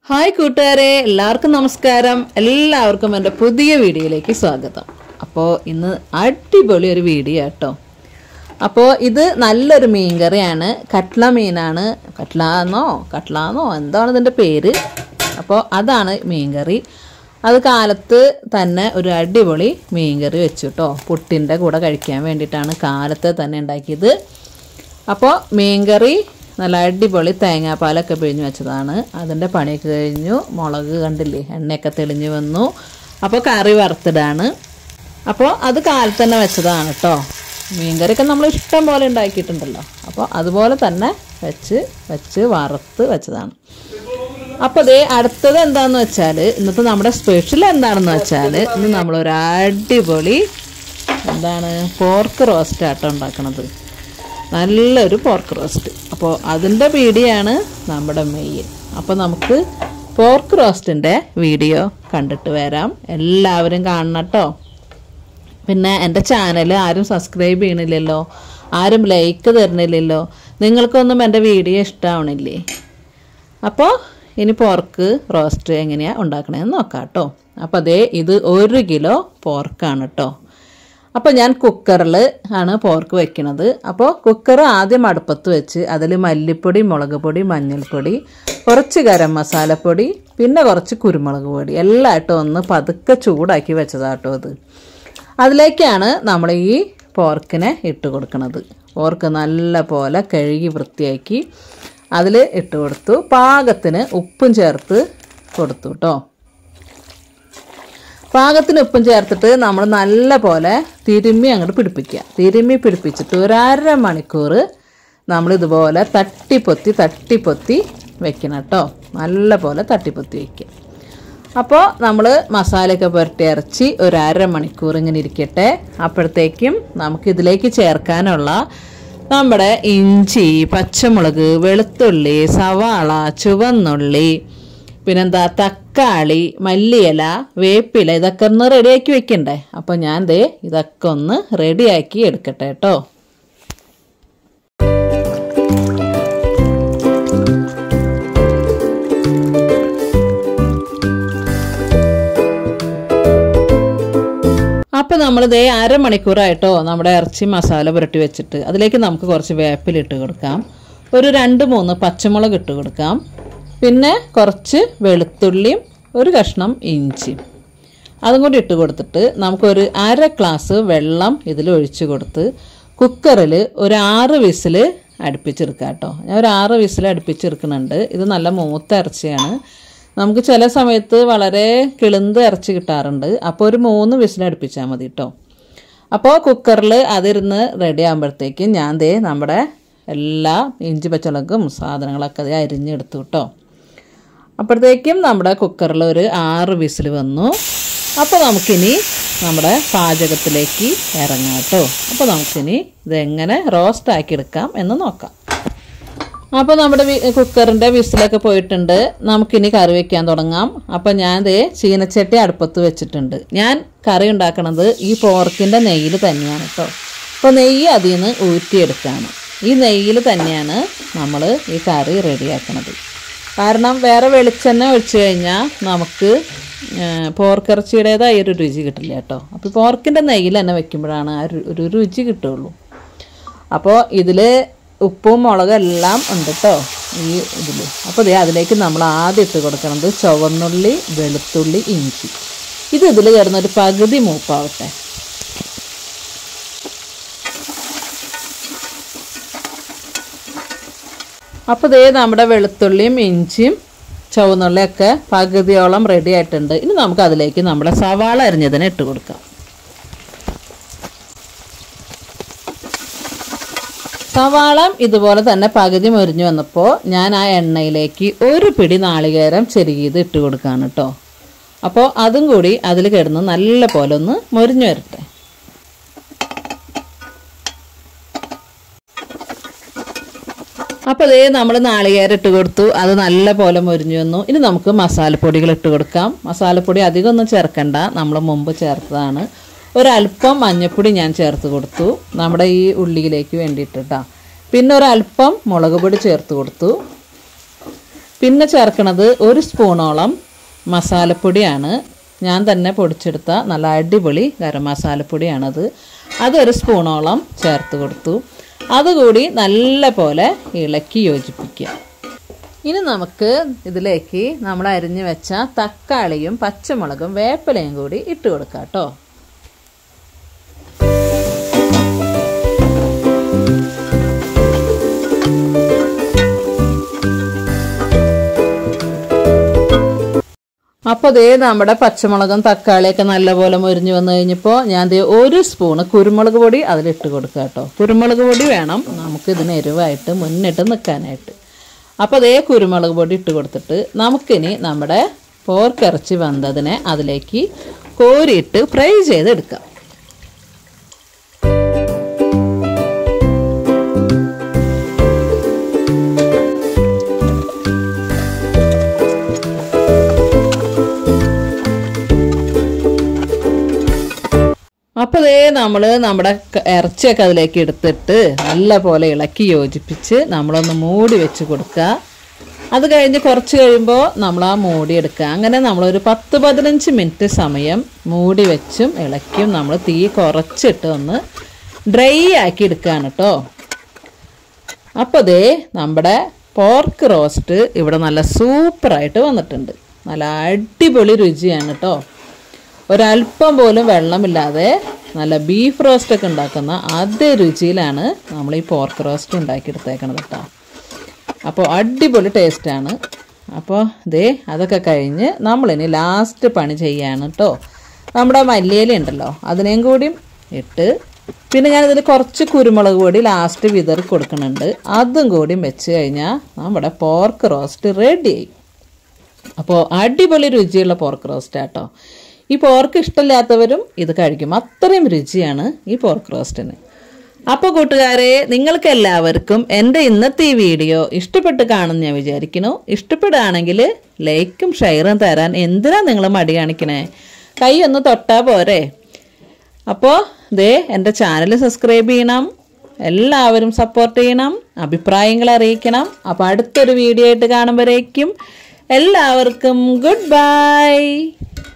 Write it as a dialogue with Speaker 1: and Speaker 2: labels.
Speaker 1: Hi കൂട്ടുകാരെ, എല്ലാവർക്കും നമസ്കാരം. എല്ലാവർക്കും എൻ്റെ പുതിയ വീഡിയോയിലേക്ക് സ്വാഗതം. അപ്പോൾ ഇന്ന് അടിപൊളി ഒരു വീഡിയോ കേട്ടോ. അപ്പോൾ ഇത് നല്ലൊരു മീൻ കറിയാണ്. കട്ട്ള മീനാണ്. കട്ട്ളാന്നോ എന്താണ് ഇതിൻ്റെ പേര്. അപ്പോൾ അതാണ് മീൻ കറി. അത് കാലത്ത് തന്നെ ഒരു അടിപൊളി മീൻ കറി വെച്ചു കേട്ടോ. പുട്ടിൻ്റെ കൂടെ കഴിക്കാൻ വേണ്ടിയിട്ടാണ് കാലത്ത് തന്നെ ഉണ്ടാക്കിയത്. അപ്പോൾ മീൻ കറി നല്ല അടിപൊളി തേങ്ങാപ്പാലൊക്കെ പിഴിഞ്ഞ് വെച്ചതാണ്. അതിൻ്റെ പണിയൊക്കെ കഴിഞ്ഞു. മുളക് കണ്ടില്ലേ, എണ്ണയൊക്കെ തെളിഞ്ഞ് വന്നു. അപ്പോൾ കറി വറുത്തിടാണ്. അപ്പോൾ അത് കാലത്ത് തന്നെ വെച്ചതാണ് കേട്ടോ. മീൻകറിയൊക്കെ നമ്മൾ ഇഷ്ടം പോലെ ഉണ്ടാക്കിയിട്ടുണ്ടല്ലോ. അപ്പോൾ അതുപോലെ തന്നെ വെച്ച് വറുത്ത് വെച്ചതാണ്. അപ്പോൾ അതേ അടുത്തത് എന്താണെന്ന് വെച്ചാൽ, ഇന്നത്തെ നമ്മുടെ സ്പെഷ്യൽ എന്താണെന്ന് വെച്ചാൽ, ഇന്ന് നമ്മളൊരു അടിപൊളി പോർക്ക് റോസ്റ്റ് ആട്ടോ ഉണ്ടാക്കണത്. നല്ലൊരു പോർക്ക് റോസ്റ്റ്. അപ്പോൾ അതിൻ്റെ വീഡിയോയാണ് നമ്മുടെ മെയിൻ. അപ്പോൾ നമുക്ക് പോർക്ക് റോസ്റ്റിൻ്റെ വീഡിയോ കണ്ടിട്ട് വരാം. എല്ലാവരും കാണണം കേട്ടോ. പിന്നെ എൻ്റെ ചാനൽ ആരും സബ്സ്ക്രൈബ് ചെയ്യണില്ലല്ലോ, ആരും ലൈക്ക് തരണില്ലല്ലോ. നിങ്ങൾക്കൊന്നും എൻ്റെ വീഡിയോ ഇഷ്ടമാവണില്ലേ? അപ്പോൾ ഇനി പോർക്ക് റോസ്റ്റ് എങ്ങനെയാണ് ഉണ്ടാക്കണമെന്ന് നോക്കാം കേട്ടോ. അപ്പോൾ ഇത് 1 കിലോ പോർക്കാണ് കേട്ടോ. അപ്പോൾ ഞാൻ കുക്കറിൽ ആണ് പോർക്ക് വെക്കുന്നത്. അപ്പോൾ കുക്കർ ആദ്യം അടുപ്പത്ത് വെച്ച് അതിൽ മല്ലിപ്പൊടി, മുളക് പൊടി, മഞ്ഞൾപ്പൊടി, കുറച്ച് ഗരം മസാലപ്പൊടി, പിന്നെ കുറച്ച് കുരുമുളക് പൊടി എല്ലാം ഇട്ട് ഒന്ന് പതുക്കെ ചൂടാക്കി വെച്ചതാട്ടോ അത്. അതിലേക്കാണ് നമ്മൾ ഈ പോർക്കിനെ ഇട്ട് കൊടുക്കുന്നത്. പോർക്ക് നല്ല പോലെ കഴുകി വൃത്തിയാക്കി അതിൽ ഇട്ട് കൊടുത്തു. പാകത്തിന് ഉപ്പും ചേർത്ത് കൊടുത്തു കേട്ടോ. പാകത്തിന് ഉപ്പും ചേർത്തിട്ട് നമ്മൾ നല്ല പോലെ തിരുമ്മി അങ്ങോട്ട് പിടിപ്പിക്കുക. തിരുമ്മി പിടിപ്പിച്ചിട്ട് ഒരു 1/2 മണിക്കൂർ നമ്മളിതുപോലെ തട്ടിപ്പൊത്തി വെക്കണം കേട്ടോ. നല്ല പോലെ തട്ടിപ്പൊത്തി വയ്ക്കുക. അപ്പോൾ നമ്മൾ മസാലയൊക്കെ പുരട്ടി ഇറച്ചി ഒരു 1/2 മണിക്കൂർ ഇങ്ങനെ ഇരിക്കട്ടെ. അപ്പോഴത്തേക്കും നമുക്കിതിലേക്ക് ചേർക്കാനുള്ള നമ്മുടെ ഇഞ്ചി, പച്ചമുളക്, വെളുത്തുള്ളി, സവാള, ചുവന്നുള്ളി, പിന്നെന്താ തക്കാളി, മല്ലിയില, വേപ്പില ഇതൊക്കെ ഒന്ന് റെഡിയാക്കി വെക്കണ്ടേ. അപ്പോൾ ഞാൻ ഇതൊക്കെ ഒന്ന് റെഡിയാക്കി എടുക്കട്ടെ കേട്ടോ. അപ്പോൾ നമ്മൾ 1/2 മണിക്കൂറായിട്ടോ നമ്മുടെ ഇറച്ചി മസാല പുരട്ടി വെച്ചിട്ട് അതിലേക്ക് നമുക്ക് കുറച്ച് വേപ്പിലിട്ട് കൊടുക്കാം. ഒരു 2-3 പച്ചമുളക് ഇട്ട് കൊടുക്കാം. പിന്നെ കുറച്ച് വെളുത്തുള്ളിയും ഒരു കഷ്ണം ഇഞ്ചിയും അതും കൂടി ഇട്ട് കൊടുത്തിട്ട് നമുക്കൊരു 1/2 ഗ്ലാസ് വെള്ളം ഇതിൽ ഒഴിച്ച് കൊടുത്ത് കുക്കറിൽ ഒരു 6 വിസിൽ അടുപ്പിച്ചെടുക്കാം കേട്ടോ. ഞാൻ ഒരു 6 വിസിൽ അടുപ്പിച്ചെടുക്കുന്നുണ്ട്. ഇത് നല്ല മൂത്ത ഇറച്ചിയാണ്. നമുക്ക് ചില സമയത്ത് വളരെ കിളുന്ത് ഇറച്ചി കിട്ടാറുണ്ട്. അപ്പോൾ ഒരു 3 വിസിൽ അടുപ്പിച്ചാൽ മതി കേട്ടോ. അപ്പോൾ കുക്കറിൽ അതിരുന്ന് റെഡി ആകുമ്പോഴത്തേക്കും ഞാൻ നമ്മുടെ എല്ലാ ഇഞ്ചി പച്ചമുളകും സാധനങ്ങളൊക്കെ അരിഞ്ഞെടുത്തു കേട്ടോ. അപ്പോഴത്തേക്കും നമ്മുടെ കുക്കറിൽ ഒരു 6 വിസിൽ വന്നു. അപ്പോൾ നമുക്കിനി നമ്മുടെ പാചകത്തിലേക്ക് ഇറങ്ങാം കേട്ടോ. അപ്പോൾ നമുക്കിനി ഇതെങ്ങനെ റോസ്റ്റ് ആക്കി എടുക്കാം എന്ന് നോക്കാം. അപ്പോൾ നമ്മുടെ കുക്കറിൻ്റെ വിസിലൊക്കെ പോയിട്ടുണ്ട്. നമുക്കിനി കറി വയ്ക്കാൻ തുടങ്ങാം. അപ്പോൾ ഞാൻ ചീനച്ചട്ടി അടുപ്പത്ത് വെച്ചിട്ടുണ്ട്. ഞാൻ കറി ഉണ്ടാക്കണത് ഈ പോർക്കിൻ്റെ നെയ്യിൽ തന്നെയാണ് കേട്ടോ. അപ്പോൾ നെയ്യ് അതിൽ നിന്ന് ഊറ്റിയെടുക്കുകയാണ്. ഈ നെയ്യിൽ തന്നെയാണ് നമ്മൾ ഈ കറി റെഡിയാക്കണത്. കാരണം വേറെ വെളിച്ചെണ്ണ ഒഴിച്ച് കഴിഞ്ഞാൽ നമുക്ക് പോർക്കിറച്ചിയുടേതായ ഒരു രുചി കിട്ടില്ല കേട്ടോ. അപ്പോൾ പോർക്കിൻ്റെ നെയ്യിൽ തന്നെ വെക്കുമ്പോഴാണ് ആ ഒരു രുചി കിട്ടുള്ളൂ. അപ്പോൾ ഇതിൽ ഉപ്പും മുളകും എല്ലാം ഉണ്ട് കേട്ടോ ഈ ഇതിൽ. അപ്പോൾ അതിലേക്ക് നമ്മൾ ആദ്യം ഇട്ട് കൊടുക്കുന്നത് ചുവന്നുള്ളി, വെളുത്തുള്ളി, ഇഞ്ചി. ഇതിൽ കിടന്നൊരു പകുതി മൂപ്പാവട്ടെ. അപ്പോൾ നമ്മുടെ വെളുത്തുള്ളിയും ഇഞ്ചിയും ചുവന്നുള്ളിയൊക്കെ പകുതിയോളം റെഡി ആയിട്ടുണ്ട്. ഇനി നമുക്ക് അതിലേക്ക് നമ്മുടെ സവാള അരിഞ്ഞതിനെ ഇട്ട് കൊടുക്കാം. സവാള ഇതുപോലെ തന്നെ പകുതി മൊരിഞ്ഞു വന്നപ്പോൾ ഞാൻ ആ എണ്ണയിലേക്ക് ഒരു പിടി നാളികേരം ചെറുകിയത് ഇട്ട് കൊടുക്കുകയാണ് കേട്ടോ. അപ്പോൾ അതും കൂടി അതിൽ കിടന്ന് നല്ല പോലെ ഒന്ന് മൊരിഞ്ഞു വരട്ടെ. അപ്പോൾ നമ്മൾ നാളികേരം ഇട്ട് കൊടുത്തു. അത് നല്ല പോലെ മൊരിഞ്ഞു വന്നു. ഇനി നമുക്ക് മസാലപ്പൊടികൾ ഇട്ട് കൊടുക്കാം. മസാലപ്പൊടി അധികം ഒന്നും ചേർക്കണ്ട, നമ്മൾ മുമ്പ് ചേർത്തതാണ്. ഒരല്പം മഞ്ഞൾപ്പൊടി ഞാൻ ചേർത്ത് കൊടുത്തു നമ്മുടെ ഈ ഉള്ളിയിലേക്ക് വേണ്ടിയിട്ട് കേട്ടോ. പിന്നെ ഒരല്പം മുളക് പൊടി ചേർത്ത് കൊടുത്തു. പിന്നെ ചേർക്കുന്നത് 1 സ്പൂണോളം മസാലപ്പൊടിയാണ്. ഞാൻ തന്നെ പൊടിച്ചെടുത്ത നല്ല അടിപൊളി ഗരം മസാലപ്പൊടിയാണത്. അത് 1 സ്പൂണോളം ചേർത്ത് കൊടുത്തു. അതുകൂടി നല്ല പോലെ ഇളക്കി യോജിപ്പിക്കുക. ഇനി നമുക്ക് ഇതിലേക്ക് നമ്മൾ അരിഞ്ഞു വെച്ച തക്കാളിയും പച്ചമുളകും വേപ്പിലയും കൂടി ഇട്ട് കൊടുക്കാം കേട്ടോ. അപ്പോൾ ദേ നമ്മുടെ പച്ചമുളകും തക്കാളിയൊക്കെ നല്ലപോലെ മുരിഞ്ഞ് വന്നു കഴിഞ്ഞപ്പോൾ ഞാൻ ദേ 1 സ്പൂണ് കുരുമുളക് പൊടി അതിലിട്ട് കൊടുക്കുക കേട്ടോ. കുരുമുളക് പൊടി വേണം നമുക്ക് ഇതിന് എരിവായിട്ട് മുന്നിട്ട് നിൽക്കാനായിട്ട്. അപ്പോൾ ദേ കുരുമുളക് പൊടി ഇട്ട് കൊടുത്തിട്ട് നമുക്കിനി നമ്മുടെ പോർക്ക് ഇറച്ചി വന്നതിനെ അതിലേക്ക് കോരിയിട്ട് ഫ്രൈ ചെയ്തെടുക്കാം. അപ്പോൾ ദേ നമ്മൾ നമ്മുടെ ഇറച്ചിയൊക്കെ അതിലേക്ക് എടുത്തിട്ട് നല്ല പോലെ ഇളക്കി യോജിപ്പിച്ച് നമ്മളൊന്ന് മൂടി വെച്ച് കൊടുക്കുക. അത് കഴിഞ്ഞ് കുറച്ച് കഴിയുമ്പോൾ നമ്മൾ ആ മൂടി എടുക്കുക. അങ്ങനെ നമ്മളൊരു 10-15 മിനിറ്റ് സമയം മൂടി വെച്ചും ഇളക്കിയും നമ്മൾ തീ കുറച്ചിട്ട് ഒന്ന് ഡ്രൈ ആക്കി എടുക്കുകയാണ് കേട്ടോ. അപ്പോൾ ദേ നമ്മുടെ പോർക്ക് റോസ്റ്റ് ഇവിടെ നല്ല സൂപ്പറായിട്ട് വന്നിട്ടുണ്ട്. നല്ല അടിപൊളി രുചിയാണ് കേട്ടോ. ഒരല്പം പോലും വെള്ളമില്ലാതെ നല്ല ബീഫ് റോസ്റ്റൊക്കെ ഉണ്ടാക്കുന്ന അതേ രുചിയിലാണ് നമ്മൾ ഈ പോർക്ക് റോസ്റ്റ് ഉണ്ടാക്കിയെടുത്തേക്കണത് കേട്ടോ. അപ്പോൾ അടിപൊളി ടേസ്റ്റാണ്. അപ്പോൾ ദേ അതൊക്കെ കഴിഞ്ഞ് നമ്മളിനി ലാസ്റ്റ് പണി ചെയ്യാണ് കേട്ടോ. നമ്മുടെ മല്ലിയില ഉണ്ടല്ലോ അതിനെയും കൂടി ഇട്ട് പിന്നെ ഞാനിതിൽ കുറച്ച് കുരുമുളക് പൊടി ലാസ്റ്റ് വിതറി കൊടുക്കുന്നുണ്ട്. അതും കൂടി വെച്ച് കഴിഞ്ഞാൽ നമ്മുടെ പോർക്ക് റോസ്റ്റ് റെഡിയായി. അപ്പോൾ അടിപൊളി രുചിയുള്ള പോർക്ക് റോസ്റ്റ് കേട്ടോ. ഈ പോർക്ക് ഇഷ്ടമില്ലാത്തവരും ഇത് കഴിക്കും, അത്രയും രുചിയാണ് ഈ പോർക്ക് റോസ്റ്റിന്. അപ്പോൾ കൂട്ടുകാരെ, നിങ്ങൾക്ക് എല്ലാവർക്കും എൻ്റെ ഇന്നത്തെ ഈ വീഡിയോ ഇഷ്ടപ്പെട്ട് കാണുമെന്ന് ഞാൻ വിചാരിക്കുന്നു. ഇഷ്ടപ്പെടുകയാണെങ്കിൽ ലൈക്കും ഷെയറും തരാൻ എന്തിനാ നിങ്ങൾ മടി കാണിക്കണേ? കൈ ഒന്ന് തൊട്ടാൽ പോരെ. അപ്പോൾ ദേ എൻ്റെ ചാനൽ സബ്സ്ക്രൈബ് ചെയ്യണം, എല്ലാവരും സപ്പോർട്ട് ചെയ്യണം, അഭിപ്രായങ്ങൾ അറിയിക്കണം. അപ്പോൾ അടുത്തൊരു വീഡിയോ ആയിട്ട് കാണുമ്പോഴേക്കും എല്ലാവർക്കും ഗുഡ് ബൈ.